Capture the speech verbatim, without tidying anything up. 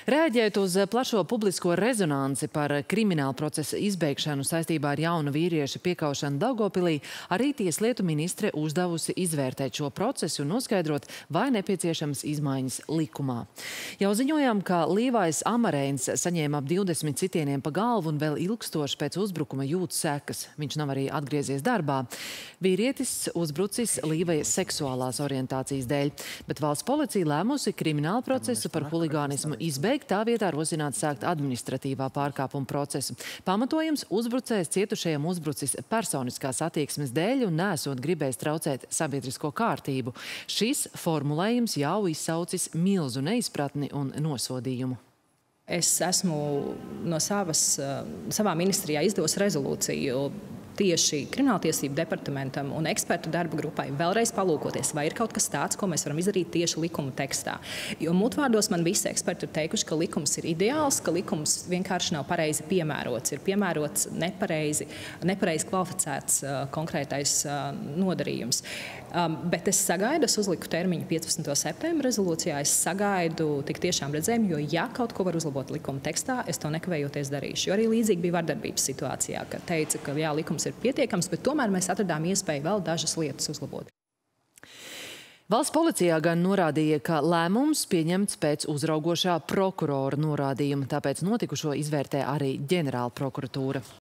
Rēģējot uz plašo publisko rezonanci par krimināla procesa izbeigšanu saistībā ar jaunu vīrieša piekaušanu Daugavpilī, arī tieslietu ministre uzdevusi izvērtēt šo procesu un noskaidrot, vai nepieciešams izmaiņas likumā. Jau ziņojām, ka Līvais Amarēns saņēma ap divdesmit sitieniem pa galvu un vēl ilgstoši pēc uzbrukuma jūt sekas. Viņš nav arī atgriezies darbā. Vīrietis uzbrucis Līvaja seksuālās orientācijas dēļ, bet valsts policija lēmusi krimināla procesu par huligānismu izbeigt. Tā vietā rosināt sākt administratīvā pārkāpuma procesu. Pamatojums uzbrucējs cietušajam uzbrucis personiskās attieksmes dēļ un nesot gribējis traucēt sabiedrisko kārtību. Šis formulējums jau izsaucis milzu neizpratni un nosodījumu. Es esmu no savas, savā ministrijā izdevusi rezolūciju tieši Krimināltiesību departamentam un ekspertu darba grupai vēlreiz palūkoties, vai ir kaut kas tāds, ko mēs varam izdarīt tieši likuma tekstā. Jo mutvārdos man visi eksperti ir teikuši, ka likums ir ideāls, ka likums vienkārši nav pareizi piemērots. Ir piemērots nepareizi, nepareizi kvalificēts uh, konkrētais uh, nodarījums. Um, bet es sagaidu, es uzliku termiņu piecpadsmitā septembra rezolūcijā, es sagaidu tik tiešām redzējumu, jo ja kaut ko var uzlabot likuma tekstā, es to nekavējoties darīšu. Jo arī līdzīgi bija vardarbības situācijā, ka teica, ka jā, likums ir pietiekams, bet tomēr mēs atradām iespēju vēl dažas lietas uzlabot. Valsts policijā gan norādīja, ka lēmums pieņemts pēc uzraugošā prokurora norādījuma, tāpēc notikušo izvērtē arī ģenerāla prokuratūra.